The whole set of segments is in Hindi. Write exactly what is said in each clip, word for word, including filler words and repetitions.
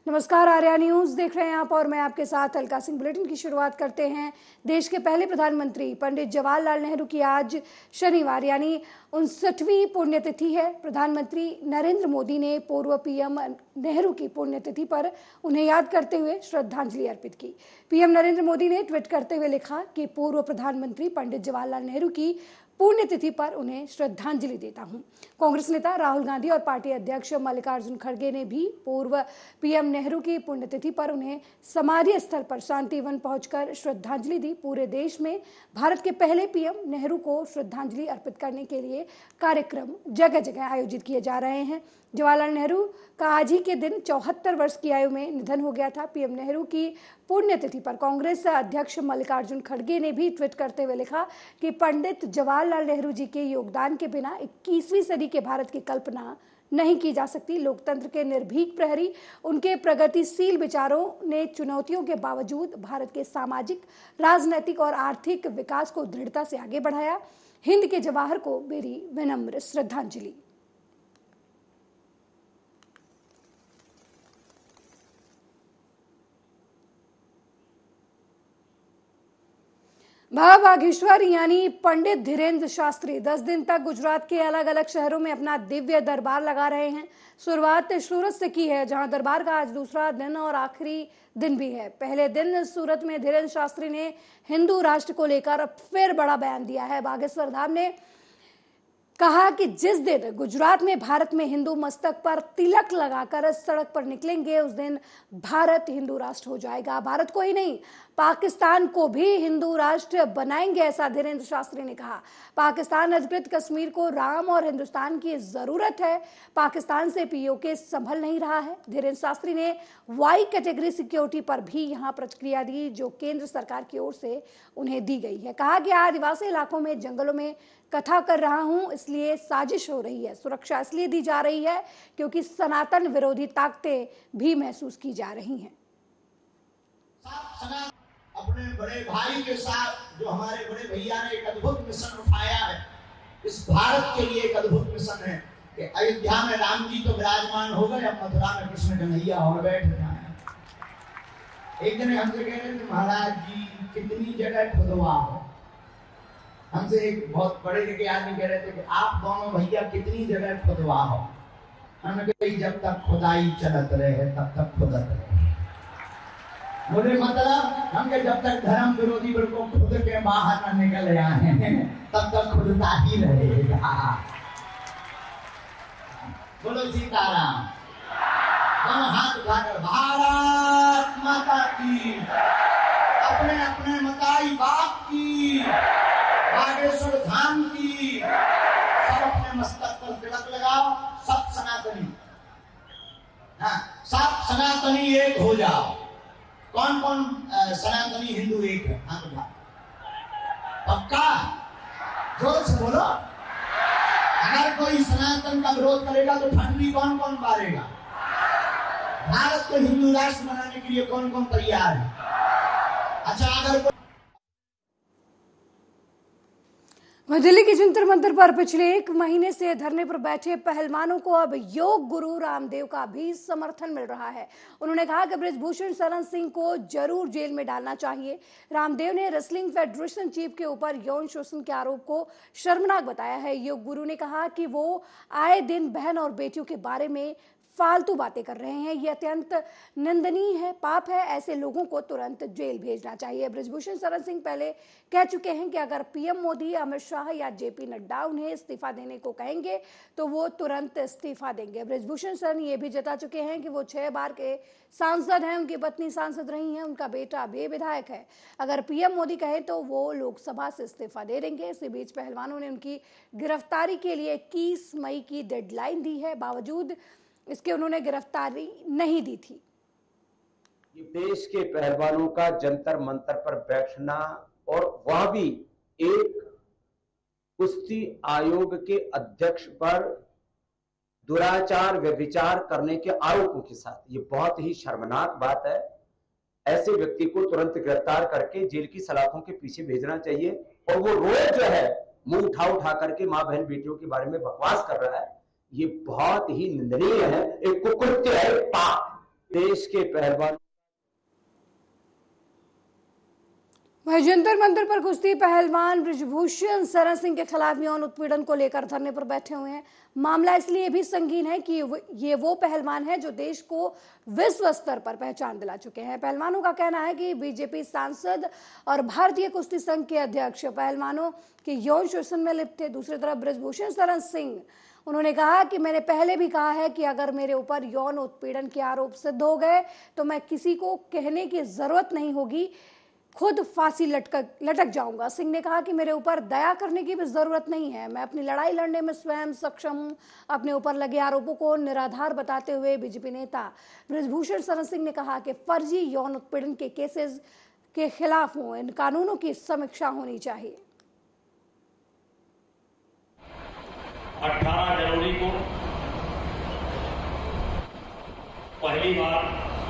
नमस्कार, आर्या न्यूज देख रहे हैं आप और मैं आपके साथ अलका सिंह। बुलेटिन की शुरुआत करते हैं। देश के पहले प्रधानमंत्री पंडित जवाहरलाल नेहरू की आज शनिवार यानी उनसठवीं पुण्यतिथि है। प्रधानमंत्री नरेंद्र मोदी ने पूर्व पीएम नेहरू की पुण्यतिथि पर उन्हें याद करते हुए श्रद्धांजलि अर्पित की। पीएम नरेंद्र मोदी ने ट्वीट करते हुए लिखा कि पूर्व प्रधानमंत्री पंडित जवाहरलाल नेहरू की पुण्यतिथि पर उन्हें श्रद्धांजलि देता हूं। कांग्रेस नेता राहुल गांधी और पार्टी अध्यक्ष मल्लिकार्जुन खड़गे ने भी पूर्व पीएम नेहरू की पुण्यतिथि पर उन्हें समाधि स्थल पर शांति वन पहुंचकर श्रद्धांजलि दी। पूरे देश में भारत के पहले पीएम नेहरू को श्रद्धांजलि अर्पित करने के लिए कार्यक्रम जगह जगह आयोजित किए जा रहे हैं। जवाहरलाल नेहरू का आज ही के दिन चौहत्तर वर्ष की आयु में निधन हो गया था। पीएम नेहरू की पुण्यतिथि पर कांग्रेस अध्यक्ष मल्लिकार्जुन खड़गे ने भी ट्वीट करते हुए लिखा कि पंडित जवाहरलाल नेहरू जी के योगदान के बिना इक्कीसवीं सदी के भारत की कल्पना नहीं की जा सकती। लोकतंत्र के निर्भीक प्रहरी, उनके प्रगतिशील विचारों ने चुनौतियों के बावजूद भारत के सामाजिक, राजनीतिक और आर्थिक विकास को दृढ़ता से आगे बढ़ाया। हिंद के जवाहर को मेरी विनम्र श्रद्धांजलि। बाबा बागेश्वर यानी पंडित धीरेन्द्र शास्त्री दस दिन तक गुजरात के अलग अलग शहरों में अपना दिव्य दरबार लगा रहे हैं। शुरुआत सूरत से की है, जहां दरबार का आज दूसरा दिन और आखिरी दिन भी है। पहले दिन सूरत में धीरेन्द्र शास्त्री ने हिंदू राष्ट्र को लेकर फिर बड़ा बयान दिया है। बागेश्वर धाम ने कहा कि जिस दिन गुजरात में भारत में हिंदू मस्तक पर तिलक लगाकर सड़क पर निकलेंगे, उस दिन भारत हिंदू राष्ट्र हो जाएगा। भारत को ही नहीं, पाकिस्तान को भी हिंदू राष्ट्र बनाएंगे, ऐसा धीरेन्द्र शास्त्री ने कहा। पाकिस्तान अधिकृत कश्मीर को राम और हिंदुस्तान की जरूरत है। पाकिस्तान से पीओके संभल नहीं रहा है। धीरेन्द्र शास्त्री ने वाई कैटेगरी सिक्योरिटी पर भी यहां प्रतिक्रिया दी, जो केंद्र सरकार की ओर से उन्हें दी गई है। कहा कि आदिवासी इलाकों में जंगलों में कथा कर रहा हूं, इसलिए साजिश हो रही है। सुरक्षा इसलिए दी जा रही है क्योंकि सनातन विरोधी ताकतें भी महसूस की जा रही हैं। अपने बड़े भाई के साथ जो हमारे बड़े भैया ने एक अद्भुत मिशन उठाया है, इस भारत के लिए एक अद्भुत मिशन है कि अयोध्या में राम जी तो विराजमान हो गए, अब मथुरा में कृष्ण कन्हैया और बैठ जाए। एक दिन हमसे कह रहे थे, महाराज जी कितनी जगह खुदवा हो। हमसे एक बहुत बड़े के आदमी कह रहे थे कि आप दोनों भैया कितनी जगह खुदवा हो। हमने कहा जब तक खुदाई चलत रहे तब तक खुदत रहे। बोले मतलब हम के जब तक धर्म विरोधी वर्ग को खुद के बाहर न निकल आए तब तक खुदता ही रहेगा। बोलो सीताराम। दोनों हाथ उठाकर भारत माता की, अपने अपने मताई बाप की, बागेश्वर धाम की, सब अपने मस्तक पर तिलक लगाओ। सब सनातनी, हाँ सब सनातनी एक हो जाओ। कौन कौन सनातनी हिंदू एक है? हाँ पक्का जोर से बोलो। अगर कोई सनातन का विरोध करेगा तो ठंडी कौन कौन मारेगा? भारत को हिंदू राष्ट्र बनाने के लिए कौन कौन तैयार है? अच्छा, अगर दिल्ली के जंतर मंतर पर पिछले एक महीने से धरने पर बैठे पहलवानों को अब योग गुरु रामदेव का भी समर्थन मिल रहा है। उन्होंने कहा कि बृजभूषण शरण सिंह को जरूर जेल में डालना चाहिए। रामदेव ने रेसलिंग फेडरेशन चीफ के ऊपर यौन शोषण के आरोप को शर्मनाक बताया है। योग गुरु ने कहा कि वो आए दिन बहन और बेटियों के बारे में फालतू बातें कर रहे हैं, ये अत्यंत निंदनीय है, पाप है। ऐसे लोगों को तुरंत जेल भेजना चाहिए। बृजभूषण शरण सिंह पहले कह चुके हैं कि अगर पीएम मोदी, अमित शाह या जेपी नड्डा उन्हें इस्तीफा देने को कहेंगे तो वो तुरंत इस्तीफा देंगे। बृजभूषण शरण ये भी जता चुके हैं कि वो छह बार के सांसद हैं, उनकी पत्नी सांसद रही हैं, उनका बेटा भी विधायक है। अगर पीएम मोदी कहे तो वो लोकसभा से इस्तीफा दे देंगे। इसी बीच पहलवानों ने उनकी गिरफ्तारी के लिए इक्कीस मई की डेडलाइन दी है, बावजूद इसके उन्होंने गिरफ्तारी नहीं दी थी। ये देश के पहलवानों का जंतर मंतर पर बैठना और वह भी एक कुश्ती आयोग के अध्यक्ष पर दुराचार व्यभिचार करने के आरोपों के साथ, ये बहुत ही शर्मनाक बात है। ऐसे व्यक्ति को तुरंत गिरफ्तार करके जेल की सलाखों के पीछे भेजना चाहिए। और वो रोज जो है मुंह उठा उठा करके माँ बहन बेटियों के बारे में बकवास कर रहा है, ये बहुत ही निंदनीय है, एक कुकृत्य है, पाप। देश के पहलवान वहीं जंतर मंतर पर कुश्ती पहलवान बृजभूषण शरण सिंह के खिलाफ यौन उत्पीड़न को लेकर धरने पर बैठे हुए हैं। मामला इसलिए भी संगीन है कि ये वो पहलवान है जो देश को विश्व स्तर पर पहचान दिला चुके हैं। पहलवानों का कहना है कि बीजेपी सांसद और भारतीय कुश्ती संघ के अध्यक्ष पहलवानों के यौन शोषण में लिप्त थे। दूसरी तरफ बृजभूषण शरण सिंह, उन्होंने कहा कि मैंने पहले भी कहा है कि अगर मेरे ऊपर यौन उत्पीड़न के आरोप सिद्ध हो गए तो मैं किसी को कहने की जरूरत नहीं होगी, खुद फांसी लटक लटक जाऊंगा। सिंह ने कहा कि मेरे ऊपर दया करने की भी जरूरत नहीं है, मैं अपनी लड़ाई लड़ने में स्वयं सक्षम हूं। अपने ऊपर लगे आरोपों को निराधार बताते हुए बीजेपी नेता बृजभूषण शरण सिंह ने कहा कि फर्जी यौन उत्पीड़न के केसेस के खिलाफ हो इन कानूनों की समीक्षा होनी चाहिए। अठारह जनवरी को पहली बार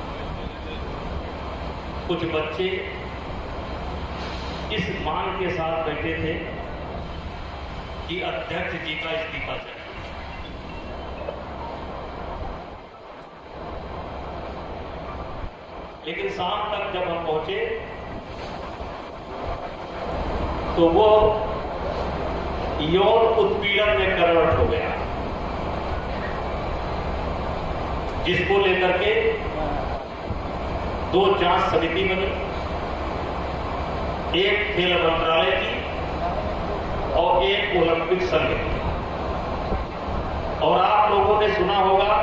कुछ बच्चे इस मांग के साथ बैठे थे कि अध्यक्ष जी का इस्तीफा चाहिए। लेकिन शाम तक जब हम पहुंचे तो वो यौन उत्पीड़न में कन्वर्ट हो गया, जिसको लेकर के दो जांच समिति बनी, एक खेल मंत्रालय की और एक ओलंपिक संघ की। और आप लोगों ने सुना होगा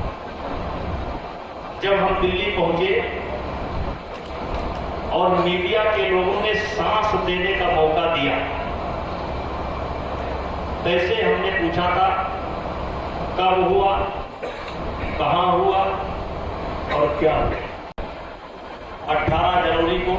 जब हम दिल्ली पहुंचे और मीडिया के लोगों ने सांस देने का मौका दिया, तैसे हमने पूछा था कब हुआ, कहां हुआ और क्या हुआ। अठारह जनवरी को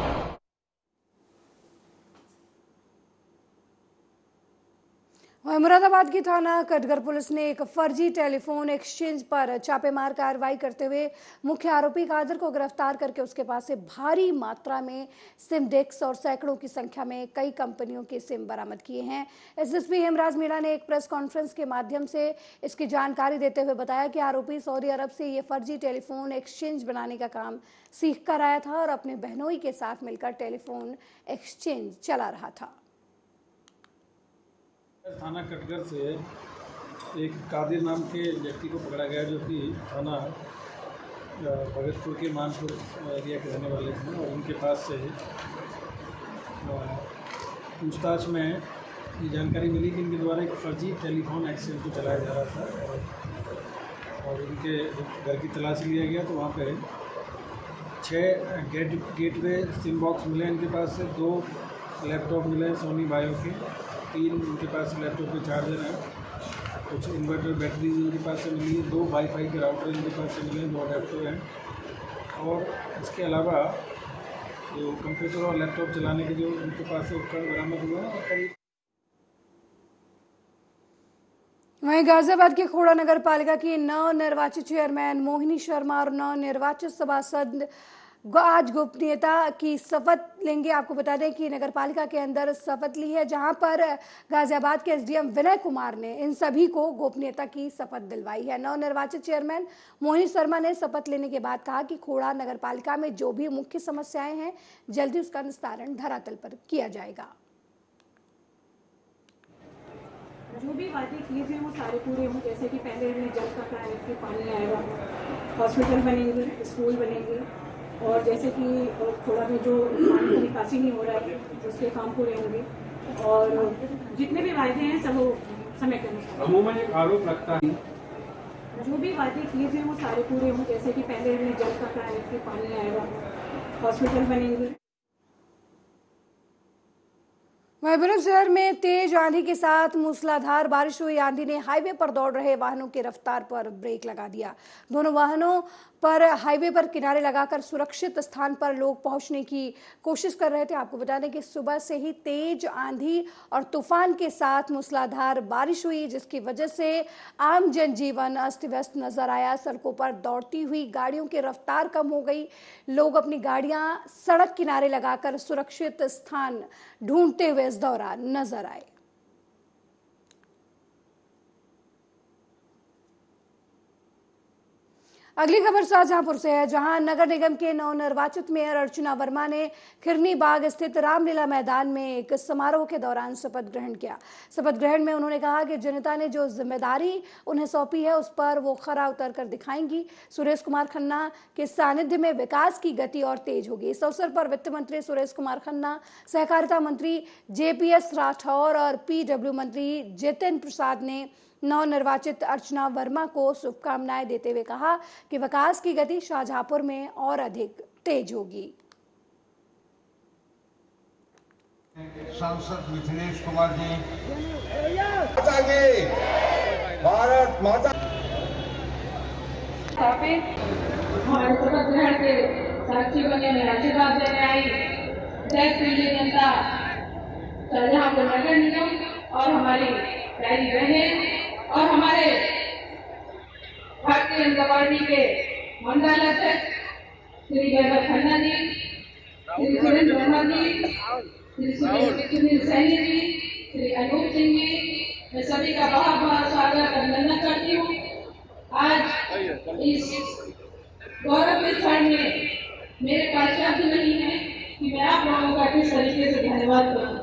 मुरादाबाद की थाना कटघर पुलिस ने एक फर्जी टेलीफोन एक्सचेंज पर छापेमार कार्रवाई करते हुए मुख्य आरोपी कादर को गिरफ्तार करके उसके पास से भारी मात्रा में सिम डेस्क और सैकड़ों की संख्या में कई कंपनियों के सिम बरामद किए हैं। एसएसपी हेमराज मीणा ने एक प्रेस कॉन्फ्रेंस के माध्यम से इसकी जानकारी देते हुए बताया कि आरोपी सऊदी अरब से ये फर्जी टेलीफोन एक्सचेंज बनाने का काम सीख कर आया था और अपने बहनोई के साथ मिलकर टेलीफोन एक्सचेंज चला रहा था। थाना कटघर से एक कादिर नाम के व्यक्ति को पकड़ा गया जो कि थाना भगतपुर के मानपुर एरिया के रहने वाले थे और उनके पास से पूछताछ में ये जानकारी मिली कि इनके द्वारा एक फर्जी टेलीफोन एक्सचेंज को चलाया जा रहा था और, और इनके घर की तलाशी लिया गया तो वहाँ पे छः गेट गेटवे सिम बॉक्स मिले इनके पास से, दो लैपटॉप मिले सोनी बायो के, तीन उनके पास लैपटॉप के चार्जर हैं, कुछ इन्वर्टर बैटरी उनके पास से मिली, दो वाईफाई के राउटर इनके पास से मिले, दो अडेप्टर हैं और इसके अलावा जो कंप्यूटर और लैपटॉप चलाने के जो उनके पास से उपकरण बरामद हुए हैं। और कई वहीं गाजियाबाद के खोड़ा नगर पालिका की नवनिर्वाचित चेयरमैन मोहिनी शर्मा और नवनिर्वाचित सभासद आज गोपनीयता की शपथ लेंगे। आपको बता दें कि नगर पालिका के अंदर शपथ ली है, जहां पर गाजियाबाद के एसडीएम विनय कुमार ने इन सभी को गोपनीयता की शपथ दिलवाई है। नवनिर्वाचित चेयरमैन मोहिनी शर्मा ने शपथ लेने के बाद कहा कि खोड़ा नगर पालिका में जो भी मुख्य समस्याएं हैं जल्दी उसका निस्तारण धरातल पर किया जाएगा। जो भी वादे किए थे वो सारे पूरे हों, जैसे कि पहले हमने जल का कनेक्ट के पानी आएगा, हॉस्पिटल बनेंगे, स्कूल बनेंगे और जैसे कि थोड़ा में जो पानी का निकासी नहीं हो रहा है उसके काम पूरे होंगे और जितने भी वादे हैं सब वो समय के अनुसार। अमूमन एक आरोप लगता है जो भी वादे किए थे वो सारे पूरे हों, जैसे कि पहले हमने जल का कनेक्ट के पानी आएगा, हॉस्पिटल बनेंगे। महबूब शहर में तेज आंधी के साथ मूसलाधार बारिश हुई। आंधी ने हाईवे पर दौड़ रहे वाहनों की रफ्तार पर ब्रेक लगा दिया। दोनों वाहनों पर हाईवे पर किनारे लगाकर सुरक्षित स्थान पर लोग पहुंचने की कोशिश कर रहे थे। आपको बता दें कि सुबह से ही तेज आंधी और तूफान के साथ मूसलाधार बारिश हुई, जिसकी वजह से आम जनजीवन अस्त व्यस्त नजर आया। सड़कों पर दौड़ती हुई गाड़ियों की रफ्तार कम हो गई। लोग अपनी गाड़ियां सड़क किनारे लगाकर सुरक्षित स्थान ढूंढते हुए इस दौरान नजर आए। अगली खबर शाहजहांपुर से है, जहां नगर निगम के नवनिर्वाचित मेयर अर्चना वर्मा ने खिरनी बाग स्थित रामलीला मैदान में एक समारोह के दौरान शपथ ग्रहण किया। शपथ ग्रहण में उन्होंने कहा कि जनता ने जो जिम्मेदारी उन्हें सौंपी है उस पर वो खरा उतर कर दिखाएंगी। सुरेश कुमार खन्ना के सानिध्य में विकास की गति और तेज होगी। इस अवसर पर वित्त मंत्री सुरेश कुमार खन्ना, सहकारिता मंत्री जेपीएस राठौर और पीडब्ल्यू मंत्री जितिन प्रसाद ने नवनिर्वाचित अर्चना वर्मा को शुभकामनाएं देते हुए कहा कि विकास की गति शाहजहांपुर में और अधिक तेज होगी। सांसद मिथिलेश कुमार जी, भारत माता स्थापित हमारे शपथ ग्रहण के साक्षी बने में आशीर्वाद देने आई जय प्रिय जनता, शाहजहांपुर नगर निगम और हमारी प्यारी बहनें और हमारे भारतीय जनता पार्टी के मंडल अध्यक्ष श्री वैभव खन्ना जी, श्री सुरेंद्र वर्मा जी, श्री सुनील सैनी जी, श्री अनूप सिंह जी, मैं सभी का बहुत बहुत स्वागत अभिनंदन करती हूँ। आज इस गौरव क्षण में मेरे पास शब्द नहीं है कि मैं आप लोगों का किस तरीके से धन्यवाद करूँ।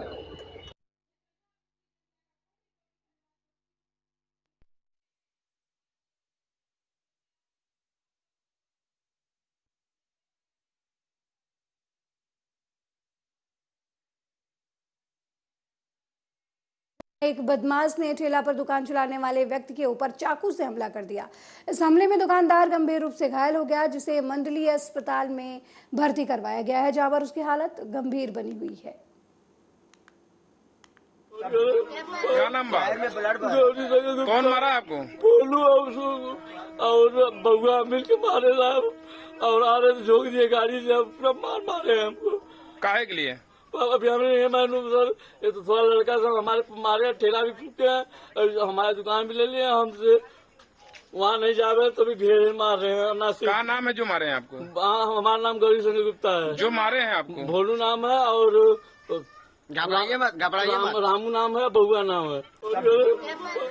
एक बदमाश ने ठेला पर दुकान चलाने वाले व्यक्ति के ऊपर चाकू से हमला कर दिया। इस हमले में दुकानदार गंभीर रूप से घायल हो गया, जिसे मंडलीय अस्पताल में भर्ती करवाया गया है, जहां पर उसकी हालत गंभीर बनी हुई है। क्या नाम बा? कौन मारा आपको? बोलू और बउआ मिल के मारे और आ रहे झोंक दिए गाड़ी से, पूरा मार मारे हमको। काहे के लिए? अभी हमें ये मालूम सर, ये तो थोड़ा लड़का सब हमारे मारे, ठेला भी फूटे हैं, हमारी दुकान भी ले लिए हमसे, वहाँ नहीं जावे तो भी घेरे मार रहे हैं। क्या नाम है जो मारे हैं आपको? हमारा नाम गौरी शंकर गुप्ता है। जो मारे हैं आपको? भोलू नाम है और घबराइए मत, घबराइए मत। रामू नाम है, बउआ नाम है।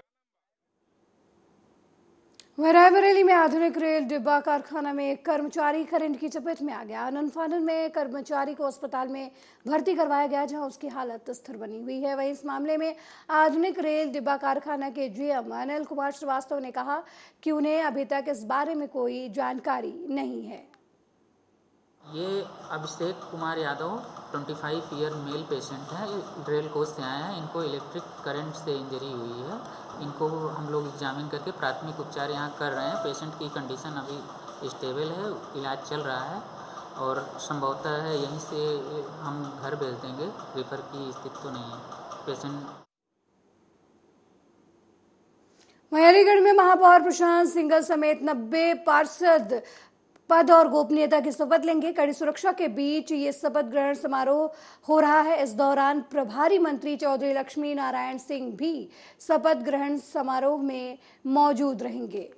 रायबरेली में आधुनिक रेल डिब्बा कारखाना में एक कर्मचारी करंट की चपेट में आ गया। अनफानन में कर्मचारी को अस्पताल में भर्ती करवाया गया, जहां उसकी हालत स्थिर बनी हुई है। वहीं इस मामले में आधुनिक रेल डिब्बा कारखाना के जीएम अनिल कुमार श्रीवास्तव ने कहा कि उन्हें अभी तक इस बारे में कोई जानकारी नहीं है। ये अभिषेक कुमार यादव पच्चीस ईयर मेल पेशेंट हैं, रेल कोच से आए हैं। इनको इलेक्ट्रिक करंट से इंजरी हुई है। इनको हम लोग एग्जामिन करके प्राथमिक उपचार यहाँ कर रहे हैं। पेशेंट की कंडीशन अभी स्टेबल है, इलाज चल रहा है और संभवतः है यहीं से हम घर भेज देंगे। रेफर की स्थिति तो नहीं है पेशेंट। अलीगढ़ में महापौर प्रशांत सिंघल समेत नब्बे पार्षद पद और गोपनीयता की शपथ लेंगे। कड़ी सुरक्षा के बीच ये शपथ ग्रहण समारोह हो रहा है। इस दौरान प्रभारी मंत्री चौधरी लक्ष्मी नारायण सिंह भी शपथ ग्रहण समारोह में मौजूद रहेंगे।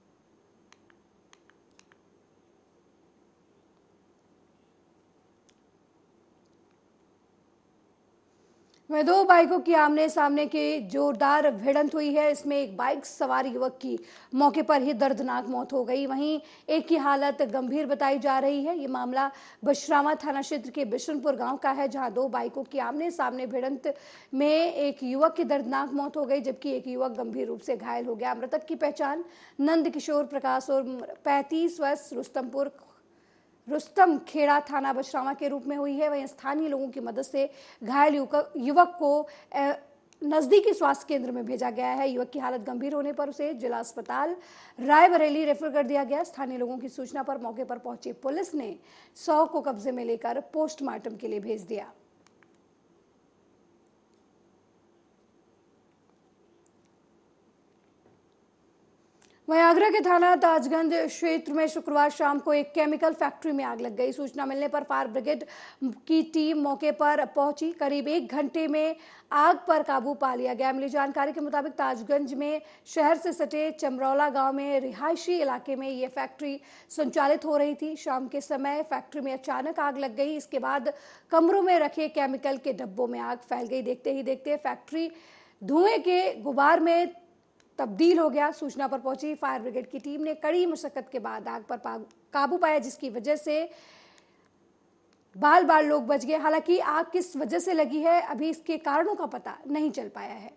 वह दो बाइकों की आमने सामने की जोरदार भिड़ंत हुई है। इसमें एक बाइक सवार युवक की मौके पर ही दर्दनाक मौत हो गई, वहीं एक की हालत गंभीर बताई जा रही है। ये मामला बशरामा थाना क्षेत्र के बिशनपुर गांव का है, जहां दो बाइकों की आमने सामने भिड़ंत में एक युवक की दर्दनाक मौत हो गई, जबकि एक युवक गंभीर रूप से घायल हो गया। मृतक की पहचान नंद किशोर प्रकाश और पैंतीस वर्ष रुस्तमपुर रुस्तम खेड़ा थाना बशरामा के रूप में हुई है। वहीं स्थानीय लोगों की मदद से घायल युवक को नजदीकी स्वास्थ्य केंद्र में भेजा गया है। युवक की हालत गंभीर होने पर उसे जिला अस्पताल रायबरेली रेफर कर दिया गया। स्थानीय लोगों की सूचना पर मौके पर पहुंची पुलिस ने शव को कब्जे में लेकर पोस्टमार्टम के लिए भेज दिया। वहीं आगरा के थाना ताजगंज क्षेत्र में शुक्रवार शाम को एक केमिकल फैक्ट्री में आग लग गई। सूचना मिलने पर फायर ब्रिगेड की टीम मौके पर पहुंची। करीब एक घंटे में आग पर काबू पा लिया गया। मिली जानकारी के मुताबिक ताजगंज में शहर से सटे चमरौला गांव में रिहायशी इलाके में ये फैक्ट्री संचालित हो रही थी। शाम के समय फैक्ट्री में अचानक आग लग गई। इसके बाद कमरों में रखे केमिकल के डब्बों में आग फैल गई। देखते ही देखते फैक्ट्री धुएं के गुबार में तब्दील हो गया। सूचना पर पहुंची फायर ब्रिगेड की टीम ने कड़ी मशक्कत के बाद आग पर काबू पाया, जिसकी वजह से बाल बाल लोग बच गए। हालांकि आग किस वजह से लगी है अभी इसके कारणों का पता नहीं चल पाया है।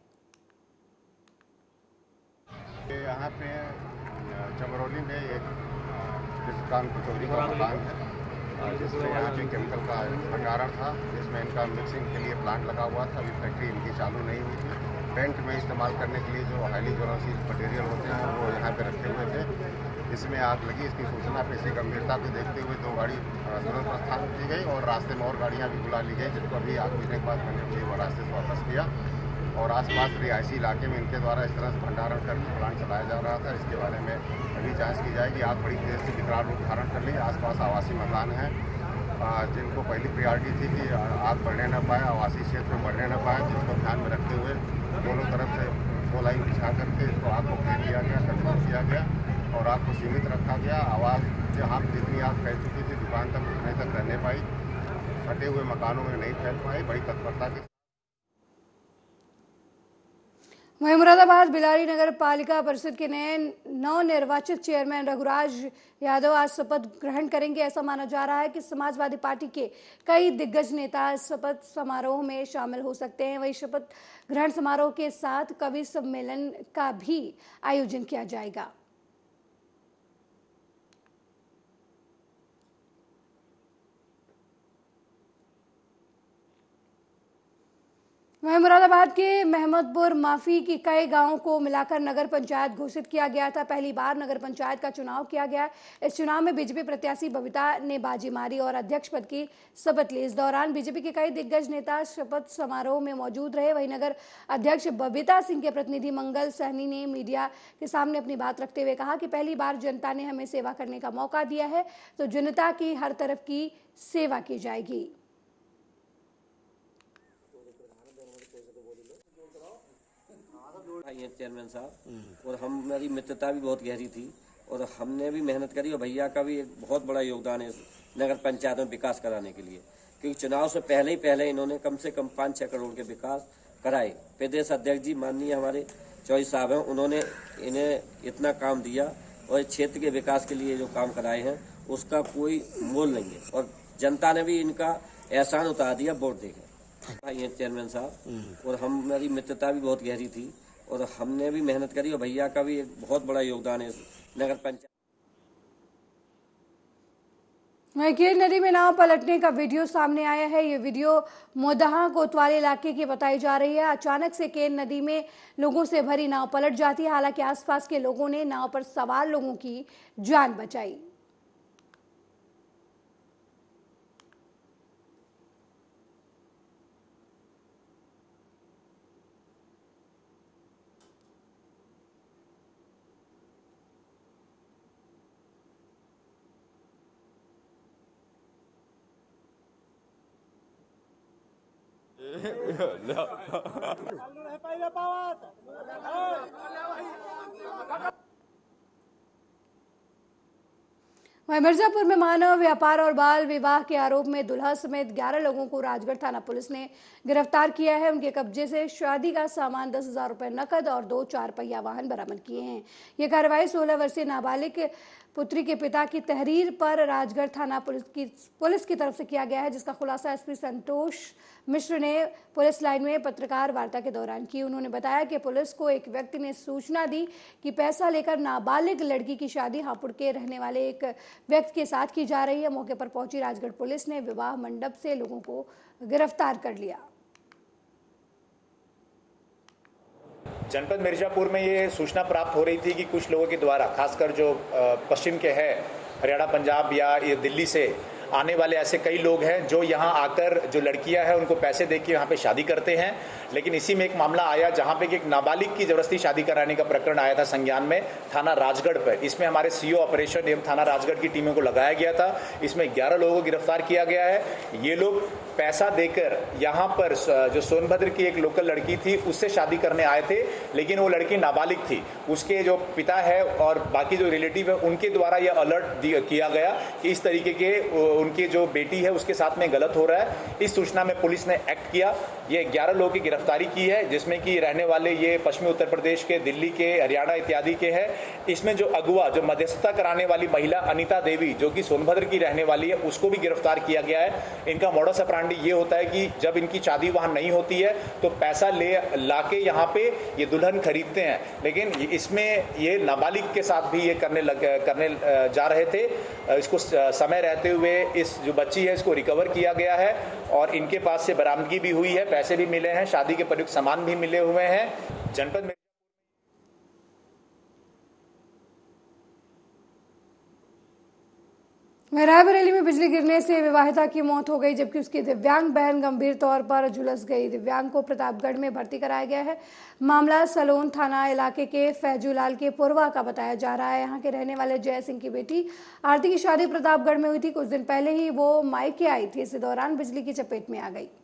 यहाँ पे चमरौली में एक दुकान कचौरी का दुकान है, जिसमें यहाँ पे केमिकल का भंडारण था, जिसमें इनका मिक्सिंग के लिए प्लांट लगा हुआ था। अभी फैक्ट्री इनकी चालू नहीं हुई थी। पेंट में इस्तेमाल करने के लिए जो हाईली ज्वलनशील मटेरियल होते हैं वो यहाँ पे रखे हुए थे। इसमें आग लगी। इसकी सूचना पे इसी गंभीरता को देखते हुए दो गाड़ी तुरंत प्रस्थान की गई और रास्ते में और गाड़ियाँ भी बुला ली गई, जिनको अभी आग बुझने के बाद मैंने भी रास्ते से वापस किया। और आसपास रिहायशी इलाके में इनके द्वारा इस तरह से भंडारण करके प्लांट चलाया जा रहा था। इसके बारे में अभी जांच की जाएगी। आग बड़ी तेज से विकराल रूप धारण कर ली। आसपास आवासीय मकान हैं, जिनको पहली प्रायोरिटी थी कि आग बढ़ने न पाए, आवासीय क्षेत्र में बढ़ने न पाए, जिसको ध्यान में रखते हुए दोनों तरफ से दो लाइन बिछा करके इसको आग को घेर लिया गया, कंट्रोल किया गया और आग को सीमित रखा गया। आवाज़ जहाँ जितनी आग फैल चुकी थी दुकान तक उतने तक रहने पाई, सटे हुए मकानों में नहीं फैल पाई। बड़ी तत्परता की वहीं मुरादाबाद बिलारी नगर पालिका परिषद के नए नवनिर्वाचित चेयरमैन रघुराज यादव आज शपथ ग्रहण करेंगे। ऐसा माना जा रहा है कि समाजवादी पार्टी के कई दिग्गज नेता शपथ समारोह में शामिल हो सकते हैं। वहीं शपथ ग्रहण समारोह के साथ कवि सम्मेलन का भी आयोजन किया जाएगा। वहीं मुरादाबाद के महमदपुर माफी की कई गांवों को मिलाकर नगर पंचायत घोषित किया गया था। पहली बार नगर पंचायत का चुनाव किया गया। इस चुनाव में बीजेपी प्रत्याशी बबीता ने बाजी मारी और अध्यक्ष पद की शपथ ली। इस दौरान बीजेपी के कई दिग्गज नेता शपथ समारोह में मौजूद रहे। वहीं नगर अध्यक्ष बबीता सिंह के प्रतिनिधि मंगल सहनी ने मीडिया के सामने अपनी बात रखते हुए कहा कि पहली बार जनता ने हमें सेवा करने का मौका दिया है, तो जनता की हर तरफ की सेवा की जाएगी। चेयरमैन साहब और हमारी मित्रता भी बहुत गहरी थी और हमने भी मेहनत करी और भैया का भी एक बहुत बड़ा योगदान है नगर पंचायत में विकास कराने के लिए, क्योंकि चुनाव से पहले ही पहले इन्होंने कम से कम पाँच छः करोड़ के विकास कराए। प्रदेश अध्यक्ष जी माननीय हमारे चौधरी साहब हैं, उन्होंने इन्हें इतना काम दिया और क्षेत्र के विकास के लिए जो काम कराए हैं उसका कोई मोल नहीं है और जनता ने भी इनका एहसान उतार दिया वोट देकर। भाई चेयरमैन साहब और हमारी मित्रता भी बहुत गहरी थी और हमने भी मेहनत करी और भैया का भी एक बहुत बड़ा योगदान है नगर पंचायत। वहीं केन नदी में नाव पलटने का वीडियो सामने आया है। ये वीडियो मोदहा कोतवाली इलाके की बताई जा रही है। अचानक से केन नदी में लोगों से भरी नाव पलट जाती है। हालांकि आसपास के लोगों ने नाव पर सवार लोगों की जान बचाई। वहीं मिर्जापुर में मानव व्यापार और बाल विवाह के आरोप में दुल्हा समेत ग्यारह लोगों को राजगढ़ थाना पुलिस ने गिरफ्तार किया है। उनके कब्जे से शादी का सामान, दस हजार रुपए नकद और दो चार पहिया वाहन बरामद किए हैं। यह कार्रवाई सोलह वर्षीय नाबालिग पुत्री के पिता की तहरीर पर राजगढ़ थाना पुलिस की पुलिस की तरफ से किया गया है, जिसका खुलासा एसपी संतोष मिश्र ने पुलिस लाइन में पत्रकार वार्ता के दौरान की। उन्होंने बताया कि पुलिस को एक व्यक्ति ने सूचना दी कि पैसा लेकर नाबालिग लड़की की शादी हापुड़ के रहने वाले एक व्यक्ति के साथ की जा रही है। मौके पर पहुंची राजगढ़ पुलिस ने विवाह मंडप से लोगों को गिरफ्तार कर लिया। जनपद मिर्जापुर में ये सूचना प्राप्त हो रही थी कि कुछ लोगों के द्वारा, खासकर जो पश्चिम के हैं, हरियाणा, पंजाब या ये दिल्ली से आने वाले ऐसे कई लोग हैं जो यहाँ आकर जो लड़कियां हैं उनको पैसे देके यहाँ पे शादी करते हैं। लेकिन इसी में एक मामला आया जहाँ पे कि एक नाबालिग की जबरदस्ती शादी कराने का प्रकरण आया था संज्ञान में थाना राजगढ़ पर। इसमें हमारे सीओ ऑपरेशन एवं थाना राजगढ़ की टीमों को लगाया गया था। इसमें ग्यारह लोगों को गिरफ्तार किया गया है। ये लोग पैसा देकर यहाँ पर जो सोनभद्र की एक लोकल लड़की थी उससे शादी करने आए थे, लेकिन वो लड़की नाबालिग थी। उसके जो पिता है और बाकी जो रिलेटिव है उनके द्वारा यह अलर्ट किया गया कि इस तरीके के उनकी जो बेटी है उसके साथ में गलत हो रहा है। इस सूचना में पुलिस ने एक्ट किया। ये ग्यारह लोगों की गिरफ्तारी की है, जिसमें कि रहने वाले ये पश्चिमी उत्तर प्रदेश के, दिल्ली के, हरियाणा इत्यादि के हैं। इसमें जो अगुआ, जो मध्यस्थता कराने वाली महिला अनीता देवी, जो कि सोनभद्र की रहने वाली है, उसको भी गिरफ्तार किया गया है। इनका मोडस ऑपरेंडी ये होता है कि जब इनकी शादी वहां नहीं होती है तो पैसा ले लाके यहाँ पे ये दुल्हन खरीदते हैं, लेकिन इसमें ये नाबालिग के साथ भी ये करने लग करने जा रहे थे। इसको समय रहते हुए इस जो बच्ची है इसको रिकवर किया गया है और इनके पास से बरामदगी भी हुई है, पैसे भी मिले हैं, शादी के प्रयुक्त सामान भी मिले हुए हैं। जनपद में रायबरेली में बिजली गिरने से विवाहिता की मौत हो गई, जबकि उसकी दिव्यांग बहन गंभीर तौर पर झुलस गई। दिव्यांग को प्रतापगढ़ में भर्ती कराया गया है। मामला सलोन थाना इलाके के फैजूलाल के पुरवा का बताया जा रहा है। यहाँ के रहने वाले जय सिंह की बेटी आरती की शादी प्रतापगढ़ में हुई थी। कुछ दिन पहले ही वो मायके आई थी। इसी दौरान बिजली की चपेट में आ गई।